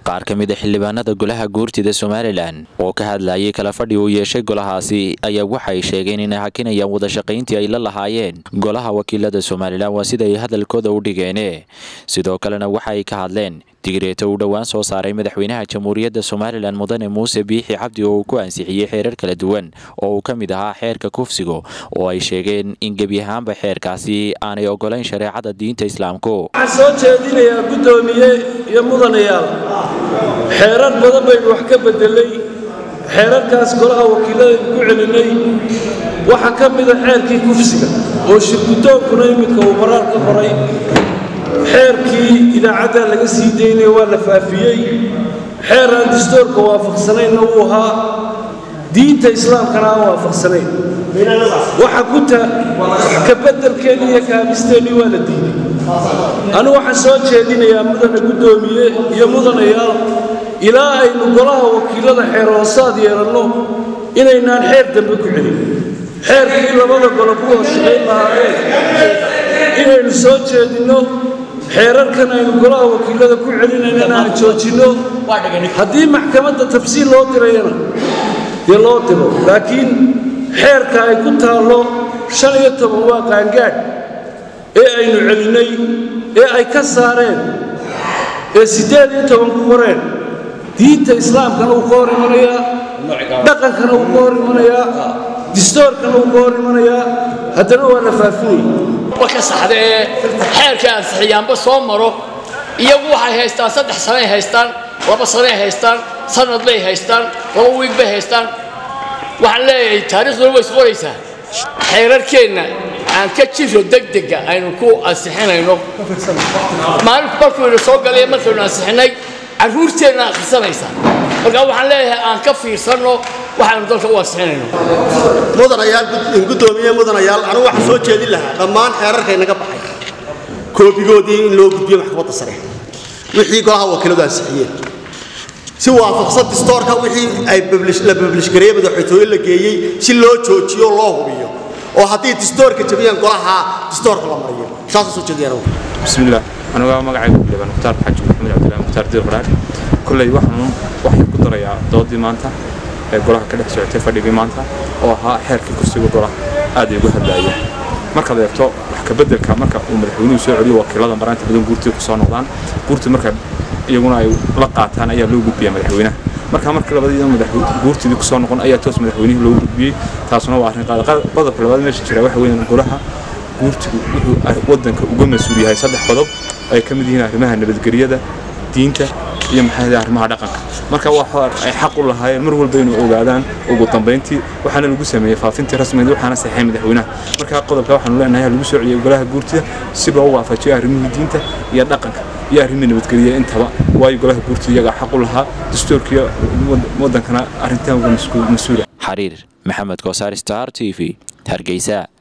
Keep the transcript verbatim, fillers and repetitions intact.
qaar ka mid ah xildhibaanada golaha guurtida Somaliland oo ka hadlayay kala fadhi uu yeeshay golahaasi ayaa waxay sheegeen in ay hakinayaan wada shaqayntii ay la lahaayeen golaha wakiilada Somaliland waa sida ay hadalkooda u dhigeen sidoo kalena waxay ka hadleen digreeto uu dhawaan soo saaray madaxweynaha jamhuuriyadda Somaliland mudane Muuse Biixi Cabdi oo ku ansixiyay xeerar kala duwan oo uu kamid ahaa xeerka kufsiga oo ay sheegeen in gabi ahaanba xeerkaasi aanay ogolaan shariicada diinta Islaamka soo jeedinaya gudoomiye iyo mudanayaal xeerar badan bay wax ka bedelay xeerarkaas golaha wakiilada ku celinay waxa kamid ah xeerkii kufsiga oo shirkutoonkuna imika uu marar ka qoray xeerkii idaacada laga sii deynay waa la faafiyay xeer aan dastuurka waafaqsanayna uu ahaa diinta islaamkana aan waafaqsanayn waxa ku ta ka bedelkeena iyo kaabisteena waa la diiday anu waxaan soo jeedinayaa mudane gudoomiye iyo mudanayaal ilaa aynu golaha wakiilada xeer hoosaad yeelano inaynaan xeer dambe ku celin xeerkii labada golo ku hooshayn lahaayeen inaynu soo jeedino xeerarkan aynu golaha wakiilada ku celinayna aan joojino haddii maxkamadda tafsiil loo dirayna dee loo diro laakiin xeerka ay ku taalo shan iyo toban waa qaangaadh ee aynu celinay ee ay ka saareen ee siddeed iyo toban ku qoreen diinta islaamkana uu ka hor imanayaa dhaqankana uu ka hor imanayaa dastuurkana uu ka hor imanayaa haddana waa la faafinayay waka saxdee xeerka ansixiyaanba soo maro iyagu waxay haystaan saddex sano ay haystaan laba sano ay haystaan sanad bay haystaan laba wiig bay haystaan waxaan leeyahay taariikhduna way isqoraysaa xeerarkeenna aan ka jiro degdega aynu ku ansixinayno maalinku markuynu soo galay markaynu ansixinay carruurteenna akhrisanaysaa marka waxaan leeyahay aan ka fiirsanno waxaanu dalka u ansixinayno mudanayaal gudoomiye mudanayaal anigu waxaan soo jeedin lahaa dhammaan xeerarka inaga baxay koobigoodii in loo gudbiyo maxkamadda sare wixii golaha wakiiladu ansixiyeen si waafaqsan dastuurka wixii ay la publish gareeyay madaxweynaha la geeyay si loo joojiyo loo hubiyo oo haddii dastuurka jabiyaan golaha dastuurka la mariyo saas soo jeediyaan bismillaah aniga magacaygu xildhibaan Muxtaar Xaaji Maxamed Cabdillah Muxtaar Diir Qaraar kullay waxaan wax ku darayaa doodii maanta ee golaha ka dhex socotay fadhigii maanta oo ahaa xeerkii kursiga golaha aad ay ugu hadlaayeen marka la eegto wax ka bedelka marka uu madaxweynuhu soo celiyo wakiilada maanta badan guurtii ku soo noqdaan guurtii marka iyaguna ay la qaataan ayaa loo gudbiyay madaxweynaha marka marka labadii madaxweyne guurtii ku soo noqon ayaa toos madaxweynuhu loo gudbiyay taasuna waa arrin qaad qodobka labaad meesha jira waxa weeyaan golaha guurtigu wuxuu wadanka uga mas'uul yahay saddex qodob ay ka mid yihiin arrimaha nabadgelyada diinta iyo maxay arrimaha dhaqanka marka waxa ay xaq u lahaayeen mar walba inay ogaadaan ugu dambeyntii waxaana lagu sameeyay faafintii rasmiga waxaana saxay madaxweynaha marka qodobka waxaan leenahay lagu soo celiyay golaha guurtida si loo waafajiyo arrimaha diinta iyo dhaqanka iyo arrimaha nabadgelyada intaba way golaha guurtida iyaga xaq u lahaa dastuurkiyo wadankana arrintan uga mas'uul xariir maxamed Koosar Star T V Hargeysa.